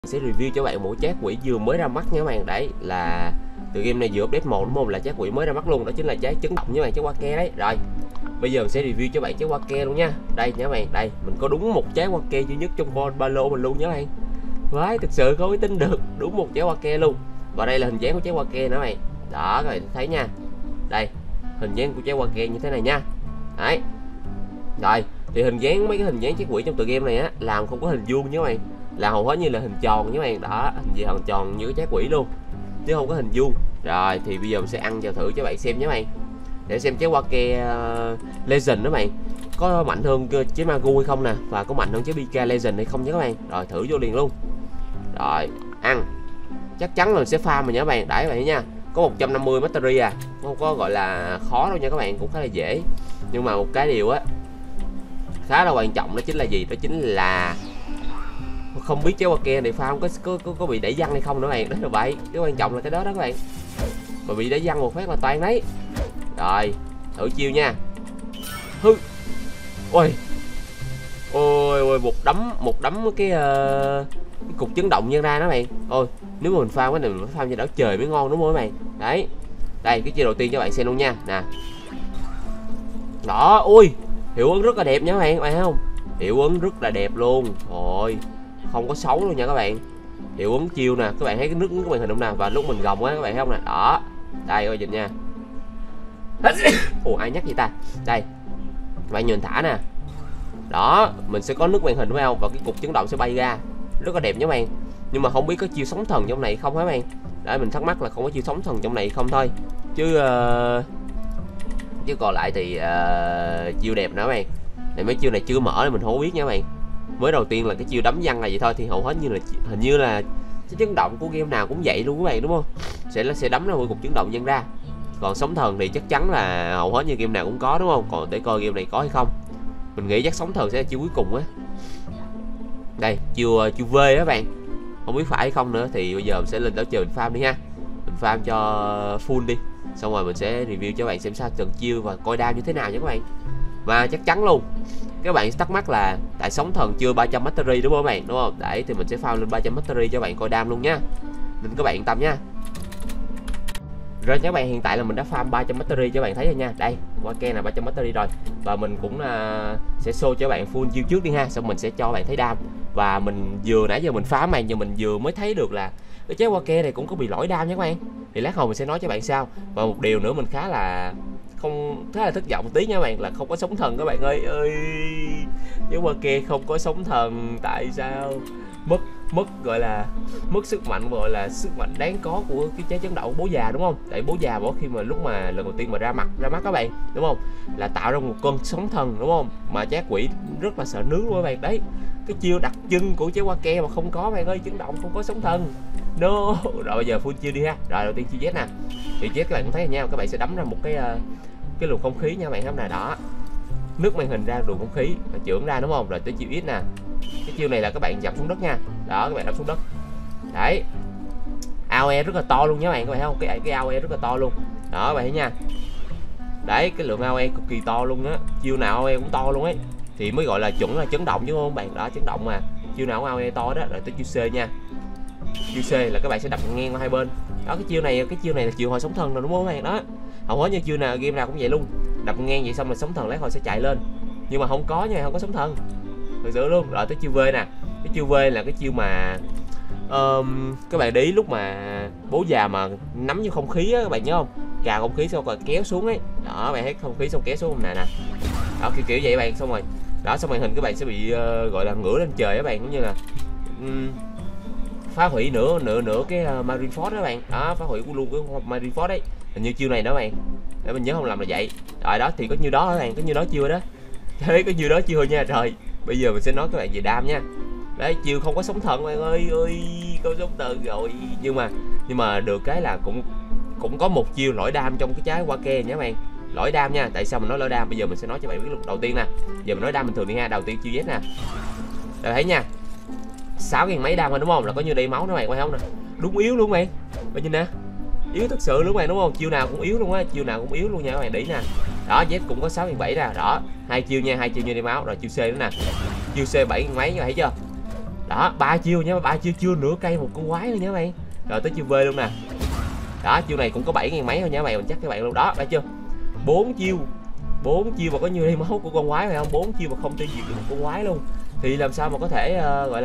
Sẽ review cho bạn một trái quỷ vừa mới ra mắt nha các bạn. Đấy là từ game này vừa update 1 đúng không, là trái quỷ mới ra mắt luôn, đó chính là trái chấn động với bạn, trái hoa ke đấy. Rồi bây giờ mình sẽ review cho bạn trái hoa ke luôn nha. Đây nha các bạn, đây mình có đúng một trái hoa ke duy nhất trong ba lô mình luôn nha các bạn. Vãi, thực sự không có tin được, đúng một trái hoa ke luôn. Và đây là hình dáng của trái hoa ke nữa mày. Đó các bạn thấy nha, đây hình dáng của trái hoa ke như thế này nha. Đấy rồi thì hình dáng, mấy cái hình dáng trái quỷ trong tựa game này á làm không có hình vuông nha các bạn, là hầu hết như là hình tròn nha các bạn. Đó, hình gì hình tròn như cái trái quỷ luôn chứ không có hình vuông. Rồi thì bây giờ mình sẽ ăn vào thử cho bạn xem nhé bạn, để xem trái hoa ke Legend đó bạn có mạnh hơn trái Magu hay không nè, và có mạnh hơn trái Pika Legend hay không nhé các bạn. Rồi thử vô liền luôn. Rồi ăn, chắc chắn là mình sẽ farm mà nhớ bạn. Đãi vậy nha, có 150 mastery à, không có gọi là khó đâu nha các bạn, cũng khá là dễ. Nhưng mà một cái điều á khá là quan trọng đó chính là gì, đó chính là không biết trái hoa ke này farm có bị đẩy văng hay không nữa bạn. Đó là vậy, cái quan trọng là cái đó đó các bạn, mà bị đẩy văng một phát là toan đấy. Rồi thử chiêu nha. Hư, ôi ôi một đấm cái cục chấn động nhân ra đó bạn. Ôi nếu mà mình farm cái này mình phải farm cho đảo trời mới ngon đúng không các bạn. Đấy, đây cái chiêu đầu tiên cho bạn xem luôn nha nè. Đó, ui hiệu ứng rất là đẹp nha các bạn, thấy không, hiệu ứng rất là đẹp luôn. Rồi không có xấu luôn nha các bạn. Hiệu ứng chiêu nè, các bạn thấy cái nước của màn hình không nào, và lúc mình gồng á các bạn thấy không nè. Đó đây coi nhìn nha. Ủa ai nhắc gì ta. Đây các bạn nhìn thả nè, đó mình sẽ có nước màn hình phải không, và cái cục chấn động sẽ bay ra, rất là đẹp nha các bạn. Nhưng mà không biết có chiêu sóng thần trong này không hả các bạn. Đấy mình thắc mắc là không có chiêu sóng thần trong này không thôi, chứ còn lại thì chiêu đẹp nữa các bạn. Này mấy chiêu này chưa mở nên mình không biết nha các bạn. Mới đầu tiên là cái chiêu đấm văng là vậy thôi, thì hầu hết như là hình như là cái chấn động của game nào cũng vậy luôn các bạn, đúng không, sẽ đấm ra một cục chấn động văng ra. Còn sóng thần thì chắc chắn là hầu hết như game nào cũng có đúng không. Còn để coi game này có hay không, mình nghĩ chắc sóng thần sẽ là chiêu cuối cùng á. Đây chiêu V đó các bạn, không biết phải hay không nữa. Thì bây giờ mình sẽ lên đảo trời mình farm đi ha, mình farm cho full đi, xong rồi mình sẽ review cho bạn xem sao từng chiêu và coi đam như thế nào nha các bạn. Và chắc chắn luôn các bạn thắc mắc là tại sóng thần chưa 300 mastery đúng không các bạn, đúng không. Đấy thì mình sẽ farm lên 300 mastery cho bạn coi đam luôn nha, nên các bạn yên tâm nha. Rồi các bạn, hiện tại là mình đã farm 300 mastery cho bạn thấy rồi nha. Đây hoa ke là 300 mastery rồi, và mình cũng sẽ show cho bạn full chiêu trước đi ha, xong mình sẽ cho bạn thấy đam. Và mình vừa nãy giờ mình farm màn, giờ mình vừa mới thấy được là cái trái hoa ke này cũng có bị lỗi đam nha các bạn. Thì lát hồi mình sẽ nói cho bạn sao. Và một điều nữa mình khá là thất vọng một tí nha các bạn, là không có sóng thần các bạn ơi. Trái hoa ke không có sóng thần, tại sao? Mất gọi là mất sức mạnh, gọi là sức mạnh đáng có của cái trái chấn động bố già đúng không. Tại bố già mỗi khi mà lúc mà lần đầu tiên mà ra mắt các bạn đúng không, là tạo ra một cơn sóng thần đúng không, mà trái quỷ rất là sợ nước luôn các bạn. Đấy cái chiêu đặc trưng của trái hoa ke mà không có bạn ơi, chấn động không có sóng thần. No. Rồi bây giờ full chiêu đi ha. Rồi đầu tiên chiêu Z nè, thì Z các bạn cũng thấy nha, các bạn sẽ đấm ra một cái luồng không khí nha các bạn thấy này. Đó, nước màn hình ra luồng không khí và chưởng ra đúng không. Rồi tới chiêu X nè, cái chiêu này là các bạn dập xuống đất nha. Đó các bạn đập xuống đất. Đấy AOE rất là to luôn nha các bạn, các bạn thấy không, cái AOE rất là to luôn. Đó các bạn thấy nha, đấy cái lượng AOE cực kỳ to luôn á, chiêu nào AOE cũng to luôn ấy, thì mới gọi là chuẩn là chấn động chứ không bạn. Đó chấn động mà chiêu nào cũng AOE to đó. Rồi tới chiêu C nha, chiêu C là các bạn sẽ đập ngang qua hai bên. Đó cái chiêu này là chiêu hồi sóng thần rồi đúng không các bạn. Đó hầu hết như chiêu nào game nào cũng vậy luôn, đập ngang vậy xong là sóng thần lát hồi sẽ chạy lên, nhưng mà không có nha, không có sóng thần thực sự luôn. Rồi tới chiêu V nè, cái chiêu V là cái chiêu mà các bạn để ý lúc mà bố già mà nắm vô không khí á, các bạn nhớ không, cào không khí xong rồi kéo xuống ấy. Đó bạn thấy không khí xong kéo xuống nè. Đó kiểu vậy bạn, xong rồi đó, xong màn hình các bạn sẽ bị gọi là ngửa lên trời các bạn, cũng như là phá hủy nửa cái Marineford đó bạn. Đó phá hủy luôn cái Marineford đấy, hình như chiêu này đó bạn, để mình nhớ không làm là vậy. Rồi đó thì có nhiêu đó các bạn, có nhiêu đó chưa đó. Thế có nhiêu đó chưa nha. Rồi bây giờ mình sẽ nói các bạn về đam nha. Đấy chiêu không có sóng thần bạn ơi, không sóng thần rồi, nhưng mà được cái là cũng có một chiêu lỗi đam trong cái trái hoa ke nhé bạn. Lỗi đam nha, tại sao mình nói lỗi đam, bây giờ mình sẽ nói cho bạn biết lúc đầu tiên nè. Giờ mình nói đam bình thường đi ha. Đầu tiên chiêu Z nè, rồi thấy nha, 6.000 mấy đam thôi đúng không, là có như đầy máu đó bạn, phải không nè, đúng yếu luôn bạn. Bây giờ nè, yếu thực sự luôn bạn đúng không, chiêu nào cũng yếu luôn á, chiêu nào cũng yếu luôn nha các bạn, để nè. Đó Z cũng có 6.700 nè. Đó hai chiêu nha, hai chiêu như đầy máu. Rồi chiêu C nữa nè, chiêu C 7 mấy thấy chưa. Đó, 3 chiêu nhé, 3 chiêu chưa nửa cây một con quái nữa nhé các bạn. Rồi tới chiêu V luôn nè. Đó, chiêu này cũng có 7.000 mấy thôi nha các bạn, mình chắc các bạn luôn đó, thấy chưa? 4 chiêu mà có nhiêu đây máu của con quái phải không? 4 chiêu mà không tiêu diệt được một con quái luôn. Thì làm sao mà có thể gọi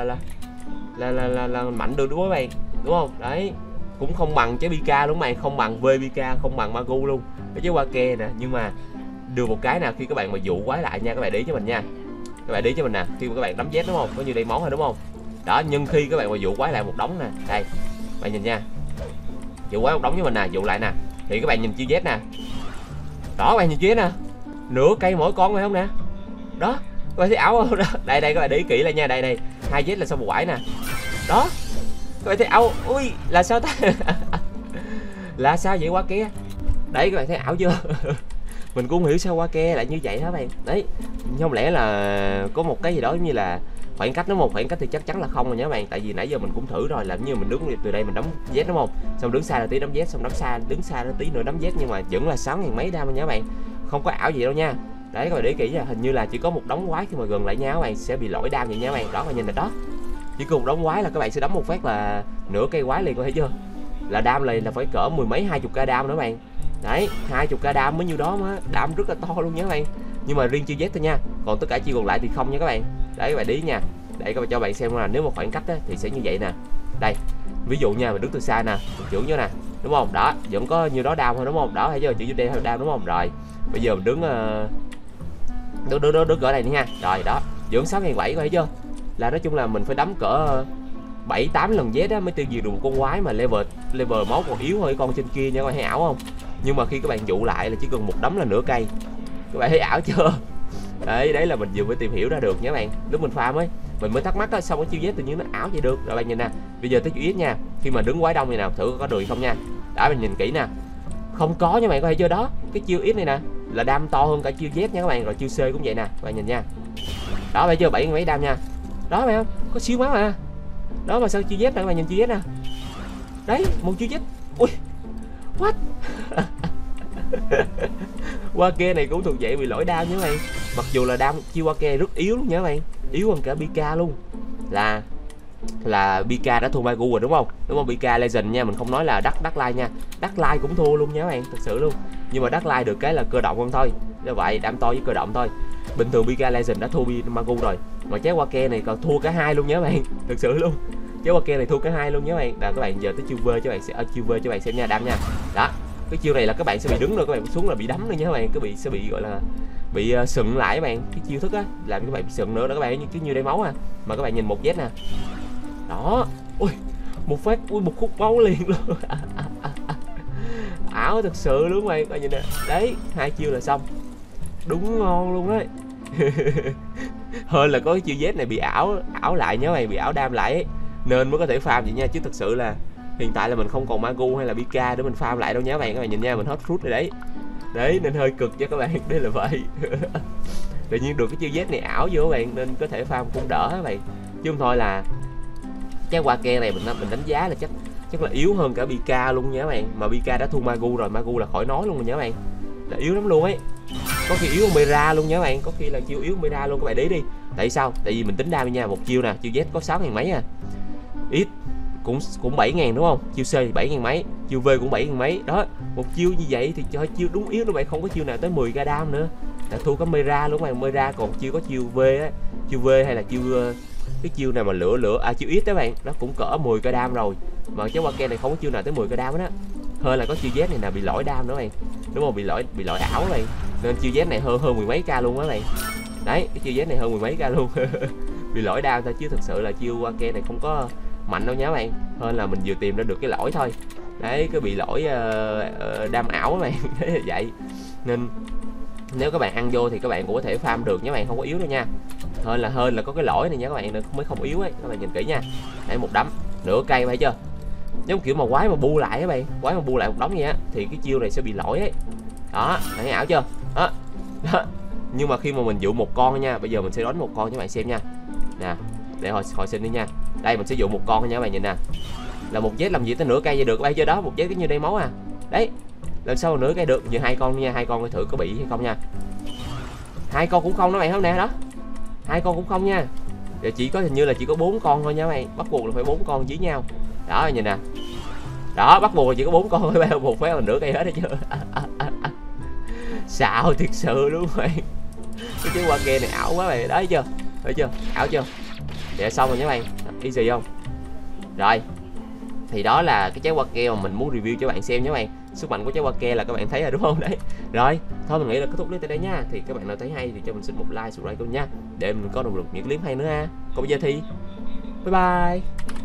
là mạnh được đúng không các bạn? Đúng không? Đấy. Cũng không bằng trái Pika đúng không bạn? Không bằng Pika, không bằng Magu luôn. Cái trái Wake nè, nhưng mà được một cái nào khi các bạn mà dụ quái lại nha, các bạn để ý cho mình nha. Các bạn để ý cho mình nè, khi mà các bạn đấm Z đúng không? Có như đây máu thôi đúng không? Đó, nhưng khi các bạn mà dụ quái lại một đống nè, đây. Bạn nhìn nha. Dụ quái một đống với mình nè, dụ lại nè. Thì các bạn nhìn chiêu Z nè. Đó, các bạn nhìn chiêu Z nè. Nửa cây mỗi con phải không nè? Đó, các bạn thấy ảo không? Đó. Đây các bạn để ý kỹ lại nha, đây. 2 Z là xong một quải nè. Đó. Các bạn thấy ảo. Ui, là sao ta? Là sao vậy Wake? Đấy các bạn thấy ảo chưa? Mình cũng không hiểu sao Wake lại như vậy đó bạn. Đấy, không lẽ là có một cái gì đó giống như là khoảng cách, nó một khoảng cách thì chắc chắn là không rồi nhé bạn. Tại vì nãy giờ mình cũng thử rồi, làm như mình đứng từ đây mình đấm Z đúng không? Xong đứng xa là tí đấm Z, xong đứng xa là tí nữa đấm Z, nhưng mà vẫn là 6.000 mấy đam nha các bạn. Không có ảo gì đâu nha. Đấy các bạn để kỹ nha, hình như là chỉ có một đống quái khi mà gần lại nhau các bạn sẽ bị lỗi đam vậy nha các bạn. Đó, các bạn nhìn là đó. Chỉ cần một đống quái là các bạn sẽ đấm một phát là nửa cây quái liền, có thấy chưa? Là đam này là phải cỡ 10 mấy 20k đam nữa bạn. Đấy, 20k đam mới nhiêu đó mà, đam rất là to luôn nha các bạn. Nhưng mà riêng chiêu Z thôi nha, còn tất cả chiêu còn lại thì không nha các bạn. Đấy các bạn đi nha. Để các bạn cho bạn xem là nếu mà khoảng cách á, thì sẽ như vậy nè. Đây, ví dụ nha, mình đứng từ xa nè, mình chưởng vô nè, đúng không? Đó, vẫn có nhiêu đó đam thôi đúng không? Đó, thấy chưa? Chữ đen theo đam đúng không? Rồi, bây giờ mình đứng đứng cỡ này đi nha. Rồi đó, vẫn 6.700 có thấy chưa? Là nói chung là mình phải đấm cỡ 7-8 lần Z á mới tiêu diệt được một con quái mà level máu còn yếu hơn con trên kia nha, các bạn thấy ảo không? Nhưng mà khi các bạn dụ lại là chỉ cần một đấm là nửa cây. Các bạn thấy ảo chưa? Đấy là mình vừa mới tìm hiểu ra được nha các bạn. Lúc mình farm ấy, mình mới thắc mắc á, sao cái chiêu Z tự nhiên nó ảo vậy được. Rồi bạn nhìn nè, bây giờ tới chiêu Z nha. Khi mà đứng quái đông này nào, thử có được không nha. Đã, mình nhìn kỹ nè. Không có nha bạn, có thấy chưa đó? Cái chiêu X này nè là đam to hơn cả chiêu Z nha các bạn. Rồi chiêu C cũng vậy nè, các bạn nhìn nha. Đó, thấy chưa? 7 mấy đam nha. Đó phải không? Có xíu máu à. Đó mà sao chiêu Z nè, các bạn nhìn chiêu Z nè. Đấy, một chiêu Z. Ui. What? Wake này cũng thuộc vậy bị lỗi đam nha các bạn. Mặc dù là đam chiêu Wake rất yếu luôn nha các bạn. Yếu hơn cả Pika luôn. Là Pika đã thua Magu rồi đúng không? Đúng không? Pika Legend nha, mình không nói là Dark Light nha. Dark Light cũng thua luôn nha các bạn, thật sự luôn. Nhưng mà Dark Light được cái là cơ động hơn thôi. Như vậy, đam to với cơ động thôi. Bình thường Pika Legend đã thua Magu rồi. Mà trái Wake này còn thua cả hai luôn nha các bạn, thật sự luôn. Trái Wake này thua cả hai luôn nha các bạn. Là các bạn giờ tới chiêu V cho bạn sẽ chiêu V cho bạn xem nha, đam nha. Đó. Cái chiêu này là các bạn sẽ bị đứng rồi, các bạn xuống là bị đấm nữa nha các bạn, sẽ bị gọi là bị sừng lại các bạn. Cái chiêu thức á làm cho các bạn bị sừng nữa đó các bạn, như nhiêu đây máu à. Mà các bạn nhìn một Z nè. Đó. Ui, một phát, ui, một khúc máu liền luôn. Ảo thật sự luôn các bạn nhìn nè. Đấy, 2 chiêu là xong. Đúng ngon luôn đấy. Hơn là có cái chiêu Z này bị ảo lại nhớ mày, bị ảo đam lại ấy. Nên mới có thể farm vậy nha, chứ thật sự là hiện tại là mình không còn Magu hay là Pika để mình farm lại đâu nhé các bạn nhìn nha, mình hết fruit rồi đấy. Đấy nên hơi cực cho các bạn, đây là vậy. Tự nhiên được cái chiêu Z này ảo vô các bạn nên có thể farm cũng đỡ các bạn. Chứ không thôi là cái Wake này mình đánh giá là chắc là yếu hơn cả Pika luôn nha các bạn. Mà Pika đã thua Magu rồi, Magu là khỏi nói luôn rồi nha các bạn. Là yếu lắm luôn ấy. Có khi yếu hơn Mera luôn nha các bạn, có khi là chiêu yếu hơn Mera luôn, các bạn đi. Tại sao? Tại vì mình tính đam nha, một chiêu nè, chiêu Z có 6.000 mấy à. Ít cũng 7.000 đúng không? Chiêu C thì 7.000 mấy, chiêu V cũng 7.000 mấy. Đó, một chiêu như vậy thì cho chiêu đúng yếu nữa bạn, không có chiêu nào tới 10k đam nữa. Là thua có Mera luôn các bạn. Mera còn chiêu có chiêu V á, chiêu V hay là cái chiêu này mà lửa chiêu X đó bạn, nó cũng cỡ 10k đam rồi. Mà cháu Wake này không có chiêu nào tới 10k đam đó. Hơn là có chiêu Z này là bị lỗi đam nữa bạn. Đúng không? Bị lỗi ảo các bạn. Nên chiêu Z này hơn mười mấy k luôn các bạn. Đấy, cái chiêu Z này hơn mười mấy k luôn. Bị lỗi đam thôi, chứ thực sự là chiêu Wake này không có mạnh đâu nhá bạn. Hơn là mình vừa tìm ra được cái lỗi thôi. Đấy, cái bị lỗi đam ảo các bạn. Vậy nên nếu các bạn ăn vô thì các bạn cũng có thể farm được nhé bạn, không có yếu đâu nha. Hơn là có cái lỗi này nha các bạn, nên mới không yếu ấy. Các bạn nhìn kỹ nha. Đấy, một đấm nửa cây phải chưa? Giống kiểu mà quái mà bu lại các bạn, quái mà bu lại một đống vậy á thì cái chiêu này sẽ bị lỗi ấy. Đó, thấy ảo chưa? Đó. Nhưng mà khi mà mình dụ một con nha, bây giờ mình sẽ đánh một con cho các bạn xem nha. Nè, để hồi sinh đi nha. Đây mình sẽ dụ một con nha các bạn nhìn nè. Là một Z làm gì tới nửa cây vậy được các bạn chưa? Đó, một Z cái như đây máu à. Đấy. Làm sao mà nửa cây được? Như hai con nha, hai con coi thử có bị hay không nha. Hai con cũng không đó bạn, không nè đó. Hai con cũng không nha. Giờ chỉ có hình như là chỉ có 4 con thôi nha các bạn, bắt buộc là phải 4 con với nhau. Đó nhìn nè, đó bắt buộc là chỉ có 4 con thôi bạn, một phát là nửa cây hết đấy chưa. Xạo thiệt sự luôn các bạn, cái trái hoa kê này ảo quá bạn, đấy chưa, thấy chưa, ảo chưa. Dạ xong rồi nha các bạn, easy không. Rồi thì đó là cái trái hoa keo mà mình muốn review cho bạn xem nhé bạn. Sức mạnh của trái hoa keo là các bạn thấy rồi đúng không đấy. Rồi thôi mình nghĩ là kết thúc clip tại đây nha. Thì các bạn nào thấy hay thì cho mình xin một like, subscribe luôn nha, để mình có động lực những clip hay nữa ha. Còn bây giờ thì bye bye.